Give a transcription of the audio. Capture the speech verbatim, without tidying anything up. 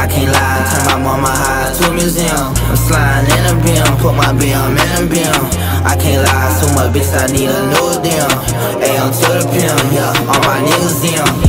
I can't lie, turn my mama high to a museum. I'm sliding in a beam, put my beam in a beam. I can't lie, so much bitch, I need a new deal. A M to the pimp, yeah, all my niggas in.